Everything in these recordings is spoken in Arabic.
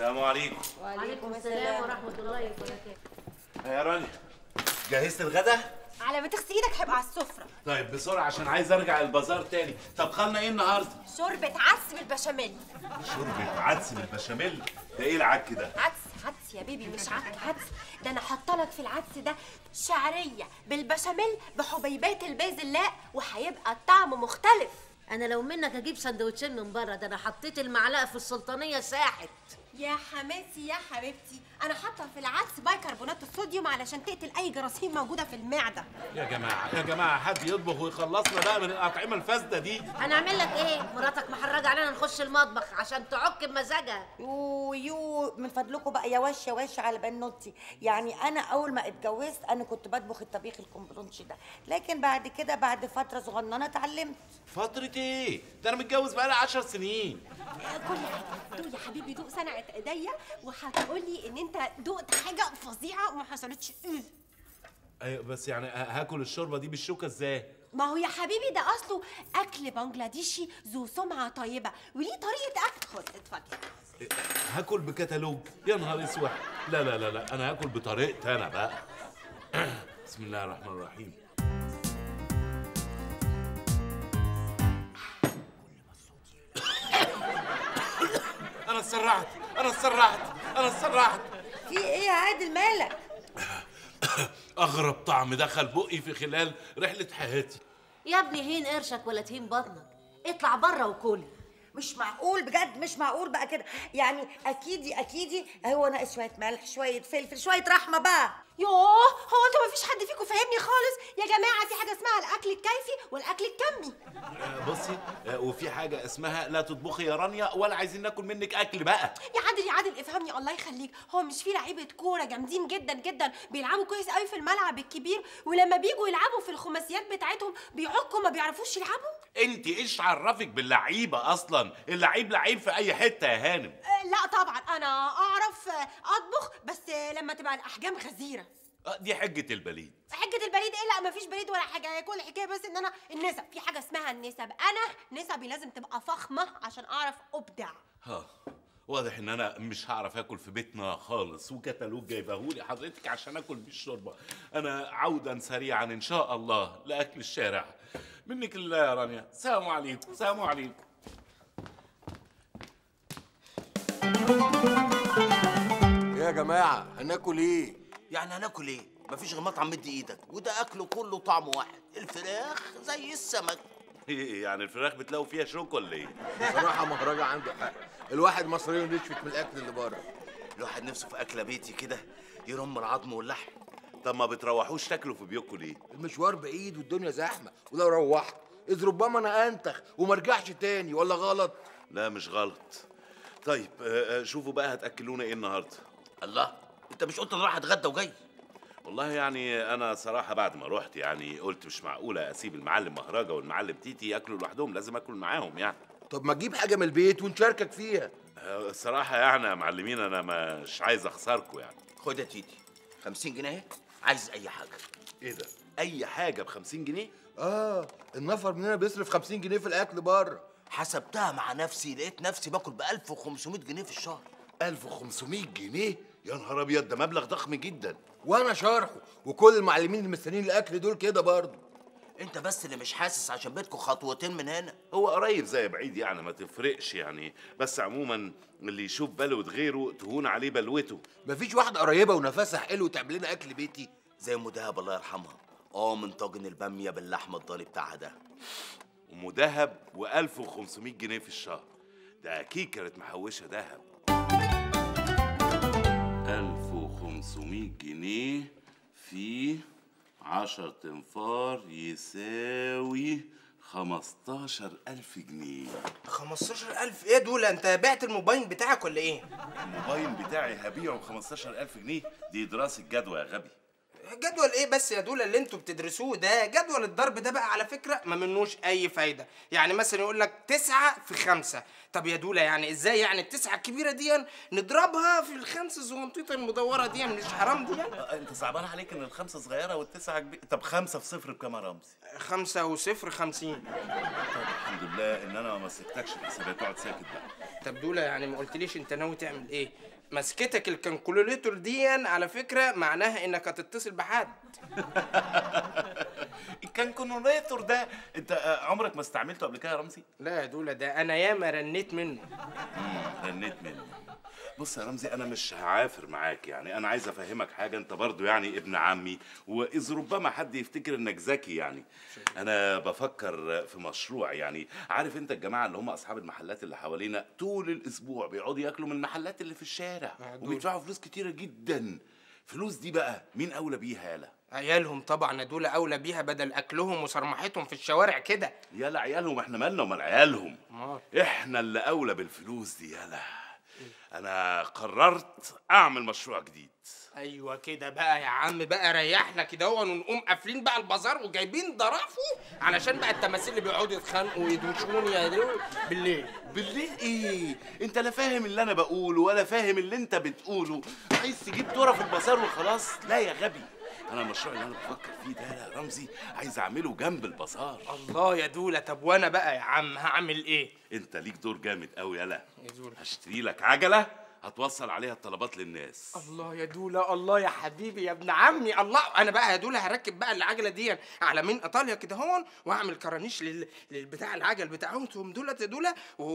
السلام عليكم. وعليكم السلام ورحمة الله وبركاته. يا رانيا، جهزت الغدا؟ على ما تغسل ايدك هيبقى على السفرة. طيب بسرعة عشان عايز ارجع البازار تاني. طبخلنا ايه النهارده؟ شوربة عدس بالبشاميل. شوربة عدس بالبشاميل؟ ده ايه العك ده؟ عدس يا بيبي، مش عدس. ده انا حاطه لك في العدس ده شعرية بالبشاميل بحبيبات البازلاء، وهيبقى الطعم مختلف. أنا لو منك أجيب سندوتشين من بره، ده أنا حطيت المعلقة في السلطانية ساحت. يا حماتي يا حبيبتي، انا حاطه في العدس بايكربونات الصوديوم علشان تقتل اي جراثيم موجوده في المعده. يا جماعة حد يطبخ ويخلصنا بقى من الأطعمة الفاسدة دي. هنعمل لك إيه؟ مراتك محرجة علينا نخش المطبخ عشان تعك بمزاجها. يو من فضلكم بقى يا وش على بنوتي. يعني انا اول ما اتجوزت انا كنت بطبخ الطبيخ الكومبلونش ده، لكن بعد كده بعد فتره صغننه اتعلمت. فترة ايه؟ ده انا متجوز بقالي 10 سنين. كل حاجه دوق يا حبيبي، دوق صنعت ايديا وهتقولي ان انت دقت حاجه فظيعه وما حصلتش. ايوه بس يعني هاكل الشوربة دي بالشوكة ازاي؟ ما هو يا حبيبي ده اصله اكل بنجلاديشي ذو سمعه طيبه وليه طريقه اكل. خد اتفضل. هاكل بكتالوج؟ يا نهار اسود. لا انا هاكل بطريقتي انا بقى. بسم الله الرحمن الرحيم. انا اتسرعت. في ايه يا عادل مالك؟ اغرب طعم دخل بقي في خلال رحلة حياتي. يا ابني هين قرشك ولا تهين بطنك، اطلع بره وكل. مش معقول بجد، مش معقول بقى كده. يعني اكيدي هو ناقص شويه ملح شويه فلفل شويه رحمه بقى. يوه، هو انتوا مفيش حد فيكم فاهمني خالص يا جماعه؟ في حاجه اسمها الاكل الكيفي والاكل الكمي. بصي، وفي حاجة اسمها لا تطبخي يا رانيا ولا عايزين ناكل منك اكل بقى. يا عادل افهمني الله يخليك. هو مش في لعيبه كوره جامدين جدا بيلعبوا كويس قوي في الملعب الكبير، ولما بيجوا يلعبوا في الخماسيات بتاعتهم بيعكوا ما بيعرفوش يلعبوا؟ انت ايش عرفك باللعيبه اصلا؟ اللعيب لعيب في اي حته يا هانم. لا طبعا انا اعرف اطبخ، بس لما تبقى الاحجام غزيره. دي حجه البليد. حجه البليد ايه؟ لا مفيش بليد ولا حاجه، هي كل الحكايه بس ان انا النسب، في حاجه اسمها النسب. انا نسبي لازم تبقى فخمه عشان اعرف ابدع. واضح ان انا مش هعرف اكل في بيتنا خالص، وكتالوج جايبهولي حضرتك عشان اكل بيه الشوربه. انا عودا سريعا ان شاء الله لاكل الشارع. منك لله يا رانيا. سلام عليكم. يا جماعه هناكل ايه؟ يعني هناكل ايه؟ مفيش غير مطعم مد ايدك، وده اكله كله طعم واحد، الفراخ زي السمك. ايه يعني الفراخ بتلاقوا فيها شوك ولا ايه؟ بصراحه مهرجة عنده حق، الواحد مصري نشفت من الاكل اللي بره. الواحد نفسه في اكله بيتي كده يرم العظم واللحم. طب ما بتروحوش تاكلوا في بيوتكم ليه؟ المشوار بعيد والدنيا زحمه، ولو روحت اذ ربما انا انتخ وما ارجعش تاني، ولا غلط؟ لا مش غلط. طيب شوفوا بقى هتاكلونا ايه النهارده؟ الله، انت مش قلت انا رايح اتغدى وجاي؟ والله يعني انا صراحه بعد ما رحت يعني قلت مش معقوله اسيب المعلم مهرجة والمعلم تيتي ياكلوا لوحدهم، لازم اكل معاهم يعني. طب ما تجيب حاجه من البيت ونشاركك فيها. الصراحه يعني يا معلمين انا مش عايز اخسركم يعني. خد يا تيتي 50 جنيه اهي، عايز اي حاجه. ايه ده؟ اي حاجه ب50 جنيه؟ النفر مننا بيصرف 50 جنيه في الاكل بره. حسبتها مع نفسي لقيت نفسي باكل ب 1500 جنيه في الشهر. 1500 جنيه؟ يا نهار ابيض، ده مبلغ ضخم جدا. وانا شارحه، وكل المعلمين اللي مستنيين الاكل دول كده برضه. انت بس اللي مش حاسس عشان بيتكم خطوتين من هنا. هو قريب زي بعيد يعني ما تفرقش يعني، بس عموما اللي يشوف بلوة غيره تهون عليه بلوته. مفيش واحده قريبه ونفسها حلو تعمل لنا اكل بيتي زي ام دهب الله يرحمها. من طاجن الباميه باللحمه الضاني بتاعها ده. ام دهب و1500 جنيه في الشهر، ده اكيد كانت محوشه دهب. 1500 جنيه في 10 تنفار يساوي 15000 جنيه. 15000 ايه دول؟ انت بعت الموبايل بتاعك ولا ايه؟ الموبايل بتاعي هبيعه ب 15000 جنيه؟ دي دراسة جدوى يا غبي. جدول ايه بس يا دولا اللي انتوا بتدرسوه ده؟ جدول الضرب ده بقى على فكره ما منوش اي فايده. يعني مثلا يقول لك 9 في 5. طب يا دولا يعني ازاي يعني ال9 الكبيره دي نضربها في ال5 الزغنطيطه المدوره دي؟ مش حرام دي يعني؟ انت صعبان عليك ان ال5 صغيره وال9 كبيره؟ طب 5 في 0 بكام يا رمزي؟ 5 و0 50. طب الحمد لله ان انا ما مسكتكش الحسابات، اقعد ساكت بقى. طب دولا يعني ما قلتليش انت ناوي تعمل ايه؟ مسكتك الكالكوليتور دي على فكره معناها انك هتتصل بحد. الكالكوليتور ده انت عمرك ما استعملته قبل كده يا رمزي؟ لا يا دولا ده انا ياما رنيت منه. رنيت منه. بص يا رمزي انا مش هعافر معاك، يعني انا عايز افهمك حاجه، انت برضو يعني ابن عمي، واذ ربما حد يفتكر انك ذكي يعني. انا بفكر في مشروع، يعني عارف انت الجماعه اللي هم اصحاب المحلات اللي حوالينا طول الاسبوع بيقعدوا ياكلوا من المحلات اللي في الشارع وبيدفعوا فلوس كتيره جدا. فلوس دي بقى مين اولى بيها يالا؟ عيالهم طبعا دول اولى بيها بدل اكلهم وصرمحتهم في الشوارع كده. يالا عيالهم، احنا مالنا ومال عيالهم؟ احنا اللي اولى بالفلوس دي يالا. انا قررت اعمل مشروع جديد. ايوه كده بقى يا عم، بقى ريحنا كده ونقوم قافلين بقى البازار وجايبين ضرافه علشان بقى التماثيل اللي بيقعدوا يتخانقوا ويدوشوني يا دول بالليل. بالليل ايه؟ انت لا فاهم اللي انا بقوله ولا فاهم اللي انت بتقوله. عايز تجيب ترى في البازار وخلاص؟ لا يا غبي، انا المشروع اللي انا بفكر فيه ده يا رمزي عايز اعمله جنب البازار. الله يا دوله، طب وانا بقى يا عم هعمل ايه؟ انت ليك دور جامد قوي يالا. يا دوله هشتري لك عجله هتوصل عليها الطلبات للناس. الله يا دوله، الله يا حبيبي يا ابن عمي، الله. انا بقى يا دوله هركب بقى العجله دي على من ايطاليا كده هون، واعمل كرانيش للبتاع العجل بتاعهم دولت يا دوله،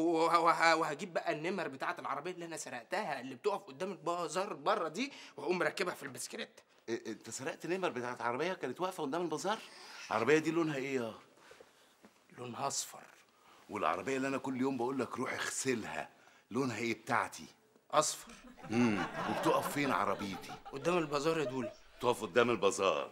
وهجيب بقى النمر بتاعه العربيه اللي انا سرقتها اللي بتقف قدام البازار بره دي، واقوم مركبها في البسكليت. انت سرقت نمر بتاعت عربيه كانت واقفه قدام البازار؟ العربيه دي لونها ايه يا؟ لونها اصفر. والعربيه اللي انا كل يوم بقول لك روح اغسلها لونها ايه بتاعتي؟ اصفر. وبتقف فين عربيتي؟ قدام البازار يا دوله. تقف قدام البازار.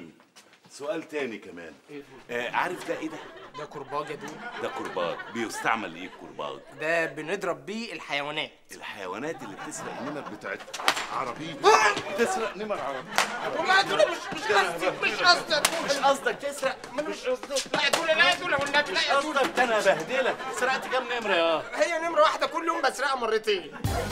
سؤال تاني كمان. عارف ده ايه ده؟ ده كرباج يا دوله. ده كرباج. بيستعمل لايه الكرباج؟ ده بنضرب بيه الحيوانات. الحيوانات اللي بتسرق النمر بتاعت عربيتي. تسرق نمر عربيتي. والله يا دوله مش قصدك تسرق. مش قصدك. لا يا دوله، لا يا دوله والنبي، لا يا دوله. ده انا بهدلك. سرقت كام نمره يا؟ هي نمره واحده كل يوم بسرقها مرتين.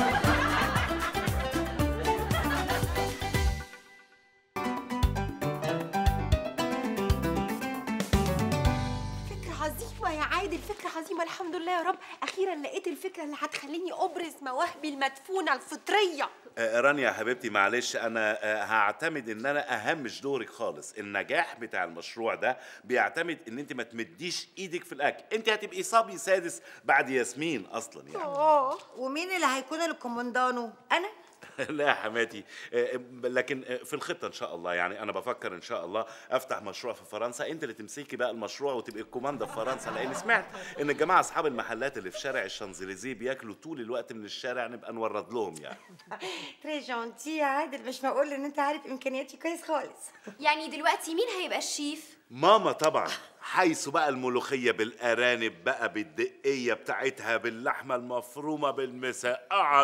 عادل فكرة عظيمة، الحمد لله يا رب، أخيرا لقيت الفكرة اللي هتخليني أبرز مواهبي المدفونة الفطرية. رانيا يا حبيبتي معلش أنا هعتمد إن أنا أهمش دورك خالص. النجاح بتاع المشروع ده بيعتمد إن أنت ما تمديش إيدك في الأكل، أنت هتبقي صبي سادس بعد ياسمين أصلا يعني. ومين اللي هيكون الكومندانو؟ أنا؟ لا يا حماتي، لكن في الخطه ان شاء الله، يعني انا بفكر ان شاء الله افتح مشروع في فرنسا، انت اللي تمسكي بقى المشروع وتبقي الكوماندا في فرنسا، لان سمعت ان الجماعه اصحاب المحلات اللي في شارع الشانزليزيه بياكلوا طول الوقت من الشارع، نبقى نورد لهم يعني. تري جونتي يا عادل، مش معقول ان انت عارف امكانياتي كويس خالص. يعني دلوقتي مين هيبقى الشيف؟ ماما طبعا، حيث بقى الملوخيه بالارانب بقى بالدقيه بتاعتها باللحمه المفرومه بالمسقعه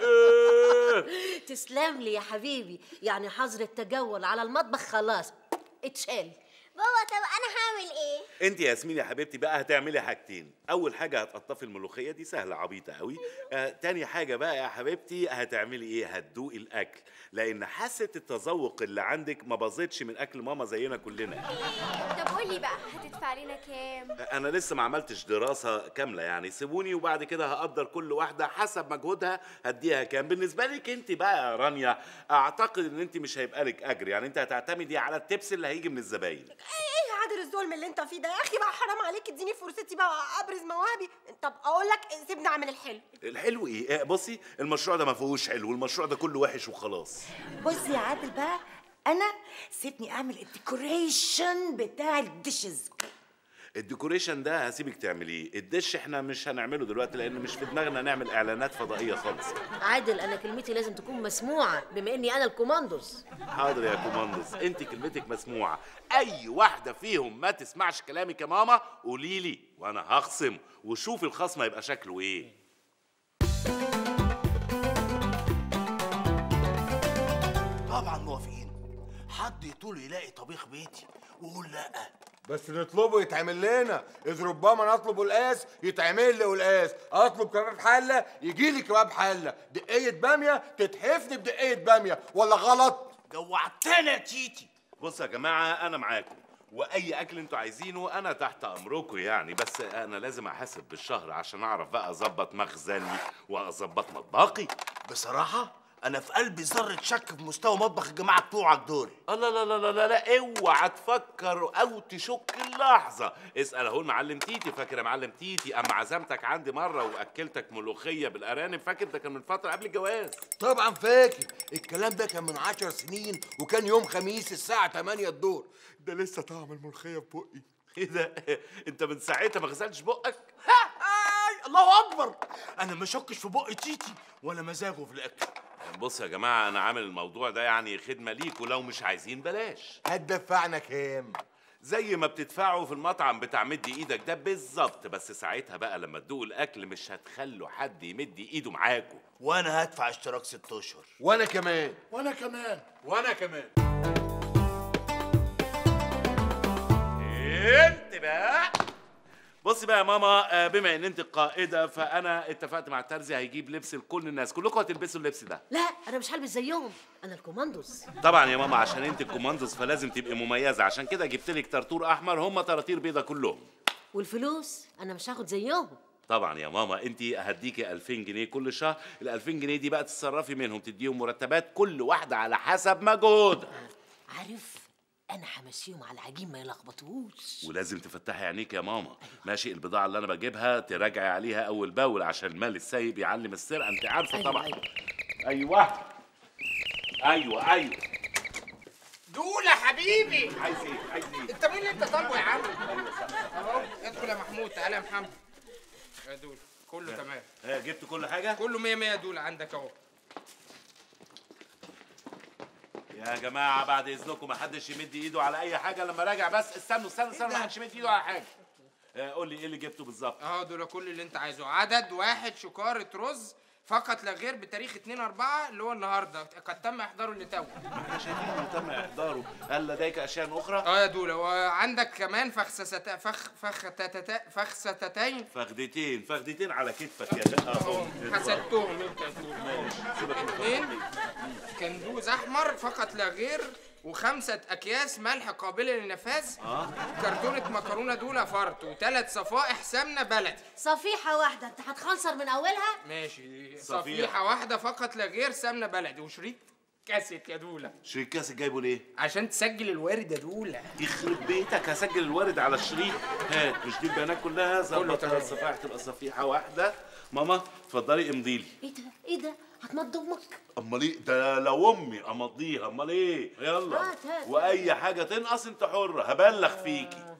تسلم لي يا حبيبي، يعني حظر التجول على المطبخ خلاص اتشال. بابا طب انا هعمل ايه؟ انت يا ياسمين يا حبيبتي بقى هتعملي حاجتين. اول حاجه هتقطفي الملوخيه، دي سهله عبيطه قوي. تاني حاجه بقى يا حبيبتي هتعملي ايه؟ هتدوقي الاكل، لان حاسه التذوق اللي عندك ما باظتش من اكل ماما زينا كلنا. طب قولي بقى هتدفع لنا كام؟ انا لسه ما عملتش دراسه كامله، يعني سيبوني وبعد كده هقدر كل واحده حسب مجهودها هديها كام. بالنسبه لك انت بقى يا رانيا، اعتقد ان انت مش هيبقى لك اجر، يعني انت هتعتمدي على التبس اللي هيجي من الزباين. ايه يا عادل الظلم اللي انت فيه ده يا اخي؟ بقى حرام عليك، اديني فرصتي بقى ابرز مواهبي. طب اقول لك سيبني اعمل الحلو. الحلو ايه؟ بصي المشروع ده ما فيهوش حلو، المشروع ده كله وحش وخلاص. بص يا عادل بقى، انا سيبني اعمل الديكوريشن بتاع الديشز. الديكوريشن ده هسيبك تعمليه، الدش احنا مش هنعمله دلوقتي لان مش في دماغنا نعمل اعلانات فضائيه خالص. عادل انا كلمتي لازم تكون مسموعه بما اني انا الكوماندوس. حاضر يا كوماندوس، انت كلمتك مسموعه. اي واحده فيهم ما تسمعش كلامك يا ماما قولي لي وانا هخصم، وشوف الخصم هيبقى شكله ايه. طبعا موافقين. حد يطول يلاقي طبيخ بيتي ويقول لا. بس نطلبه يتعمل لنا، اذ ربما نطلب القاس يتعمل لي قلقاس، اطلب كباب حله يجي لي كباب حله، دقيه باميه تتحفني بدقيه باميه، ولا غلط؟ جوعتنا يا تيتي. بصوا يا جماعه انا معاكم، واي اكل انتوا عايزينه انا تحت امركم يعني، بس انا لازم احاسب بالشهر عشان اعرف بقى اظبط مخزني واظبط مطبخي. بصراحه انا في قلبي ذره شك في مستوى مطبخ الجماعه بتوعك دول. الله لا لا لا لا لا، اوعى تفكر او تشك اللحظه. اسال اهو المعلم تيتي، فاكر يا معلم تيتي اما عزمتك عندي مره واكلتك ملوخيه بالارانب؟ فاكر ده كان من فتره قبل الجواز. طبعا فاكر، الكلام ده كان من 10 سنين وكان يوم خميس الساعه 8 الظهر. ده لسه طعم الملوخيه في بقي. ايه ده؟ انت من ساعتها ما غسلتش بقك؟ الله اكبر، انا ما شكش في بق تيتي ولا مزاجه في الاكل. بص يا جماعه انا عامل الموضوع ده يعني خدمه ليكوا، لو مش عايزين بلاش. هتدفعنا كام؟ زي ما بتدفعوا في المطعم بتاع مد ايدك ده بالظبط، بس ساعتها بقى لما تدوقوا الاكل مش هتخلوا حد يمد ايده معاكوا. وانا هدفع اشتراك 6 اشهر. وانا كمان. وانا كمان. وانا كمان. انت بقى بصي بقى يا ماما، بما ان انت القائده فانا اتفقت مع الترزي هيجيب لبس لكل الناس، كلكم هتلبسوا اللبس ده. لا انا مش هلبس زيهم، انا الكوماندوز. طبعا يا ماما عشان انت الكوماندوز فلازم تبقي مميزه، عشان كده جبت لك طرطور احمر، هم طراطير بيضه كلهم. والفلوس انا مش هاخد زيهم. طبعا يا ماما انت هديكي 2000 جنيه كل شهر، ال 2000 جنيه دي بقى تتصرفي منهم، تديهم مرتبات كل واحده على حسب مجهودها. عارف انا همشيهم على العجين ما يلخبطوش. ولازم تفتحي عينيك يا ماما. ماشي، البضاعه اللي انا بجيبها تراجعي عليها اول باول عشان المال السايب يعلم السرقه، انت عارفه طبعا. ايوه ايوه دولة حبيبي. عايز ايه؟ عايز ايه؟ انت مين اللي انت طالبه يا عم؟ اهو ادخل يا محمود، تعالى يا محمد. يا دولة كله تمام. جبت كل حاجه؟ كله 100 100 دولة عندك اهو. يا جماعه بعد اذنكم ما حدش يمد ايده على اي حاجه لما راجع، بس استنوا ما حدش يمد ايده على حاجه. قول لي ايه اللي جبته بالظبط؟ اهو دول كل اللي انت عايزه. عدد 1 شكارة رز فقط لا غير بتاريخ 2/4 اللي هو النهارده، قد تم احضاره لتو. احنا شايفين انه تم احضاره، هل لديك اشياء اخرى؟ يا دوله، وعندك كمان فخستين فخدتين على كتفك يا شقه. حسدتهم انت يا دوله. ماشي، 2 كندوز احمر فقط لا غير، و5 اكياس ملح قابله للنفاذ، كرتونه مكرونه دوله فرط، و3 صفائح سمنه بلدي. صفيحه واحده انت هتخنصر من اولها؟ ماشي، صفيحه واحده فقط لا غير سمنه بلدي، وشريط كاسيت يا دوله. شريط كاسيت جايبه ليه؟ عشان تسجل الوارد يا دوله. يخرب بيتك، هسجل الوارد على الشريط. هات، مش دي البيانات كلها؟ ظبط الصفائح تبقى صفيحه واحده. ماما اتفضلي امضي لي. ايه ده هتمضي امك؟ امال ايه ده؟ لو امي امضيها، امال ايه؟ يلا هات. واي حاجه تنقص انت حره، هبلغ فيكي.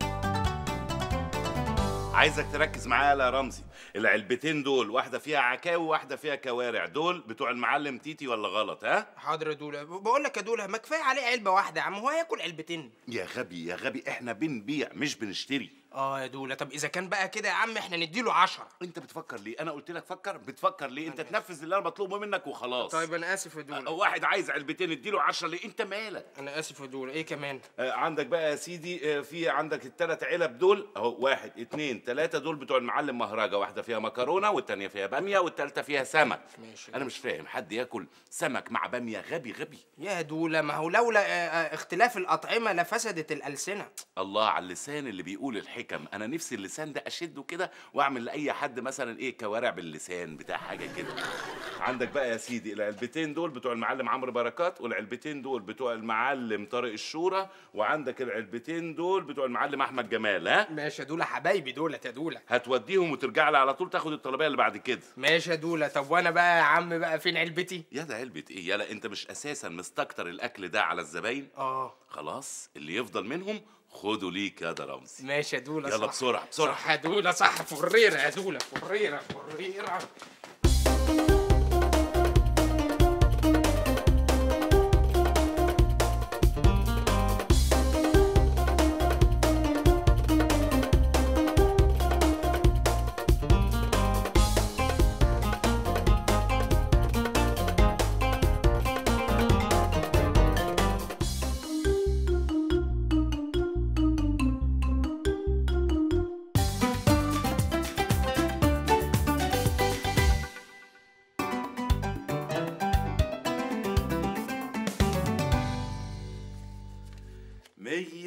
عايزك تركز معايا يا رمزي، العلبتين دول واحده فيها عكاوي وواحده فيها كوارع، دول بتوع المعلم تيتي ولا غلط؟ ها؟ حاضر يا دوله. بقول لك يا دوله، ما كفايه عليه علبه واحده يا عم، هو هياكل علبتين؟ يا غبي احنا بنبيع مش بنشتري. يا دوله، طب اذا كان بقى كده يا عم احنا نديله 10. انت بتفكر ليه؟ انا قلت لك فكر، بتفكر ليه؟ انت تنفذ اللي انا بطلبه منك وخلاص. طيب انا اسف يا دوله. واحد عايز علبتين اديله 10 ليه؟ انت مالك؟ انا اسف يا دوله. ايه كمان؟ عندك بقى يا سيدي، في عندك ال3 علب دول اهو، 1 2 3 دول بتوع المعلم مهرجه، واحده فيها مكرونه والتانيه فيها باميه والتالته فيها سمك. ماشي. انا مش فاهم حد ياكل سمك مع باميه، غبي. يا دوله، ما هو لولا اختلاف الاطعمه لفسدت الالسنه. الله على اللسان اللي بيقول الحكم. انا نفسي اللسان ده اشده كده واعمل لاي حد مثلا ايه، كوارع باللسان بتاع حاجه كده. عندك بقى يا سيدي العلبتين دول بتوع المعلم عمرو بركات، والعلبتين دول بتوع المعلم طارق الشورى، وعندك العلبتين دول بتوع المعلم احمد جمال. ها ماشي يا دوله، حبايبي دولت يا دوله. هتوديهم وترجع لي على طول تاخد الطلبيه اللي بعد كده. ماشي يا دوله. طب وانا بقى يا عم بقى فين علبتي؟ يا ده علبه ايه؟ يلا انت مش اساسا مستكتر الاكل ده على الزباين؟ خلاص اللي يفضل منهم خدوا ليك يا ده رمزي. ماشي يا دوله. يلا بسرعه. صح يا دوله، صح. فريره يا دوله، فريره.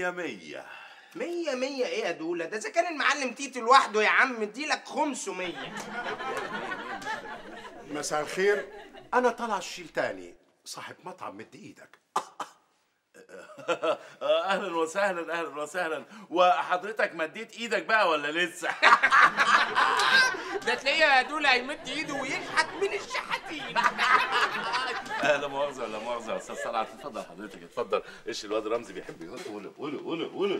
100 100. 100 100 ايه يا دوله؟ ده اذا كان المعلم تيتي لوحده يا عم اديلك 500. مساء الخير، انا طلع الشيلتاني صاحب مطعم مد ايدك. اهلا وسهلا اهلا وسهلا. وحضرتك مديت ايدك بقى ولا لسه؟ ده تلاقيه يا دوله هيمد ايده ويشحت من الشحاتين. لا مؤاخذة لا مؤاخذة يا استاذ صلعت، اتفضل حضرتك اتفضل. ايش الواد رمزي بيحب يقول قولوا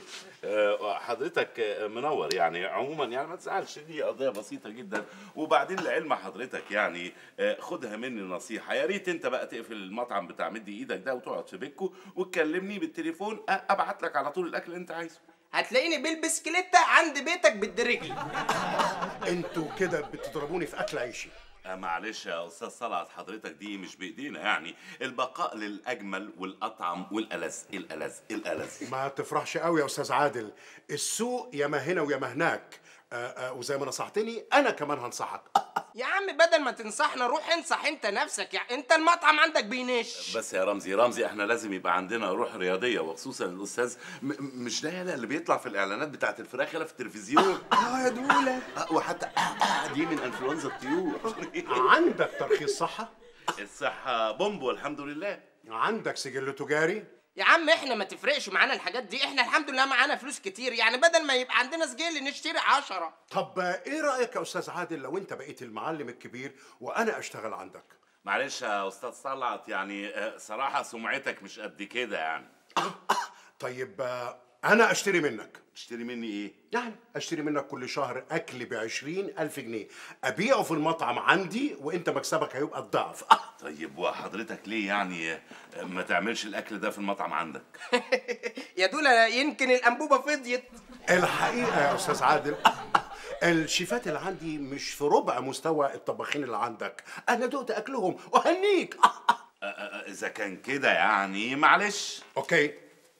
حضرتك منور يعني. عموما يعني ما تزعلش، دي قضية بسيطة جدا. وبعدين لعلم حضرتك يعني خدها مني نصيحة، يا ريت انت بقى تقفل المطعم بتاع مدي ايدك ده وتقعد في بيتكو وتكلمني بالتليفون، ابعت لك على طول الاكل اللي انت عايزه. هتلاقيني بالبسكليتة عند بيتك بالدرجلي. انتوا كده بتضربوني في اكل عيشي. معلش يا استاذ صلعت، حضرتك دي مش بايدينا يعني. البقاء للاجمل والاطعم والالذ الالذ. ما تفرحش قوي يا استاذ عادل، السوق يا ما هنا ويا ما هناك. وزي ما نصحتني انا كمان هنصحك. يا عم بدل ما تنصحنا روح انصح انت نفسك. يعني انت المطعم عندك بينش. بس يا رمزي احنا لازم يبقى عندنا روح رياضيه، وخصوصا الاستاذ مش ده يالا اللي بيطلع في الاعلانات بتاعت الفراخ يالا في التلفزيون. يا دوله وحتى دي من انفلونزا الطيور. عندك ترخيص صحه؟ الصحه بومبو الحمد لله. عندك سجل تجاري؟ يا عم احنا ما تفرقش معانا الحاجات دي، احنا الحمد لله معانا فلوس كتير، يعني بدل ما يبقى عندنا سجل نشتري 10. طب ايه رايك يا استاذ عادل لو انت بقيت المعلم الكبير وانا اشتغل عندك؟ معلش يا استاذ صلعت يعني صراحه سمعتك مش قد كده يعني. طيب انا اشتري منك. تشتري مني ايه؟ يعني اشتري منك كل شهر اكل ب20,000 جنيه ابيعه في المطعم عندي وانت مكسبك هيبقى الضعف. طيب وحضرتك ليه يعني ما تعملش الاكل ده في المطعم عندك؟ يا دوله يمكن الانبوبه فضيت. الحقيقه يا استاذ عادل الشيفات اللي عندي مش في ربع مستوى الطباخين اللي عندك، انا دقت اكلهم وهنيك. اذا كان كده يعني معلش. اوكي،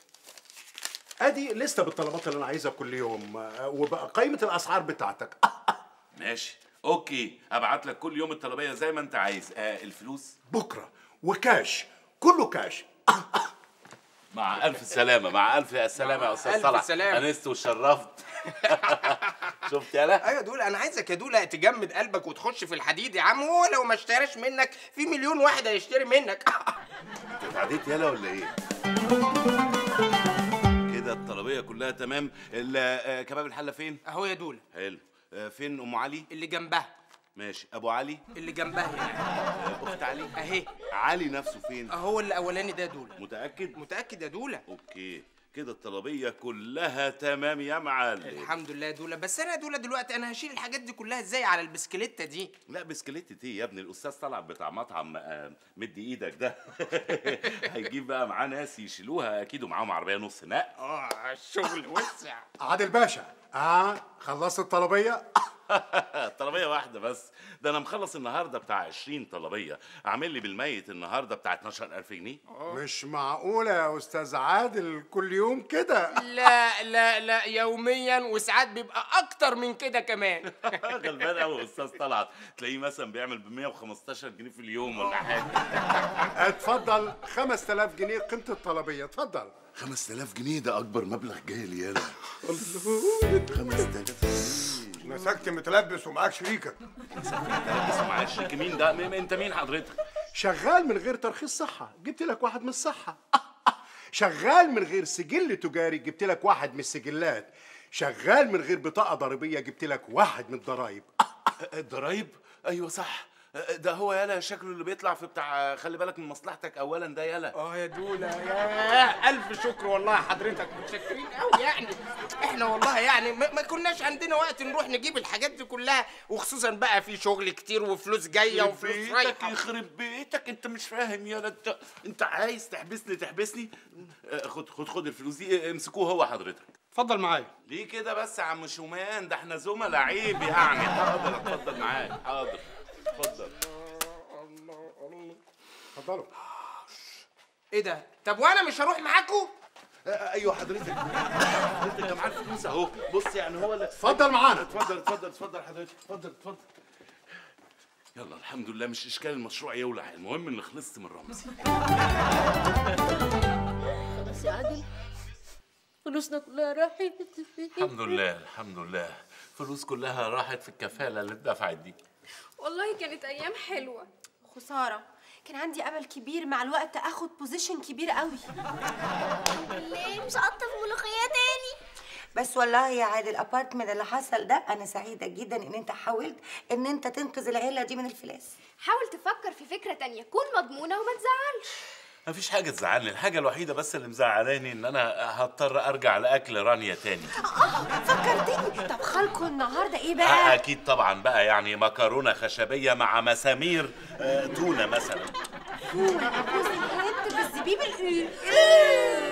ادي لسته بالطلبات اللي انا عايزها كل يوم وبقى قائمه الاسعار بتاعتك. ماشي اوكي، ابعت لك كل يوم الطلبيه زي ما انت عايز. الفلوس بكره وكاش، كله كاش. مع الف سلامه. مع الف سلامه يا استاذ صلاح. انست وشرفت. شفت يالا؟ ايوه دوله انا عايزك يا دوله تجمد قلبك وتخش في الحديد يا عم. هو لو ما اشتراش منك في مليون واحد هيشتري منك. انت اتعديت يالا ولا ايه؟ كده الطلبيه كلها تمام. كباب الحله فين؟ اهو يا دوله. حلو. فين ام علي؟ اللي جنبها. ماشي. ابو علي؟ اللي جنبها يعني. اخت علي؟ اهي. علي نفسه فين؟ اهو اللي اولاني ده دوله. متاكد؟ متاكد يا دوله. اوكي كده الطلبيه كلها تمام يا معلم. الحمد لله يا دوله. بس انا يا دوله دلوقتي انا هشيل الحاجات دي كلها ازاي على البسكليته دي؟ لا بسكليتة ايه يا ابني؟ الاستاذ طلعت بتاع مطعم مدي ايدك ده هيجيب بقى معاه ناس يشيلوها اكيد، ومعاهم عربيه نص نقل. الشغل وسع. عادل باشا خلصت الطلبيه؟ طلبيه واحده بس، ده انا مخلص النهارده بتاع 20 طلبيه. عامل لي بالميت النهارده بتاع 12,000 جنيه. مش معقوله يا استاذ عادل كل يوم كده. لا لا لا يوميا، وساعات بيبقى اكتر من كده كمان. غلبان قوي استاذ طلعت، تلاقيه مثلا بيعمل ب 115 جنيه في اليوم ولا حاجه. اتفضل 5000 جنيه قيمه الطلبيه، اتفضل. 5000 جنيه ده اكبر مبلغ جالي يالا. 5000 جنيه. مسكت متلبس ومعاك شريكك. متلبس ومعاك شريك؟ مين ده؟ انت مين حضرتك؟ شغال من غير ترخيص صحه، جبت لك واحد من الصحه. شغال من غير سجل تجاري، جبت لك واحد من السجلات. شغال من غير بطاقه ضريبيه، جبت لك واحد من الضرايب. الضرايب؟ ايوه صح، ده هو يالا شكله اللي بيطلع في بتاع خلي بالك من مصلحتك اولا ده يالا. يا دوله يا الف شكر والله حضرتك، متشكرين قوي يعني. احنا والله يعني ما كناش عندنا وقت نروح نجيب الحاجات دي كلها، وخصوصا بقى في شغل كتير وفلوس جايه وفلوس رايحه. يخرب بيتك انت مش فاهم يالا. انت عايز تحبسني. خد الفلوس دي امسكوه هو حضرتك. اتفضل معايا. ليه كده بس يا عم شومان؟ ده احنا زملاء عيب يعني. حاضر اتفضل معايا. حاضر اتفضل. اتفضلوا. ايه ده؟ طب وانا مش هروح معاكم؟ ايوه حضرتك يا معاك فلوس اهو. بص يعني هو اللي اتفضل معانا. اتفضل حضرتك. اتفضل. يلا الحمد لله مش اشكال المشروع يولع، المهم ان خلصت من رمزي. خلاص يا عادل فلوسنا كلها راحت. الحمد لله الحمد لله، فلوس كلها راحت في الكفالة اللي اتدفعت دي. والله كانت ايام حلوه. خساره، كان عندي امل كبير مع الوقت اخد بوزيشن كبير قوي. ليه مش هقطف ملوخيه تاني؟ بس والله يا عادل الابارتمنت اللي حصل ده انا سعيده جدا ان انت حاولت ان انت تنقذ العيله دي من الفلاس. حاول تفكر في فكره تانية تكون مضمونه وما تزعلش. مفيش حاجة تزعلني، الحاجة الوحيدة بس اللي مزعلاني إن أنا هضطر أرجع لأكل رانيا تاني. فكرتني. طب خالكوا النهارده ايه بقى؟ أكيد طبعا بقى، يعني مكرونة خشبية مع مسامير تونة مثلا. جوز الهند بالزبيب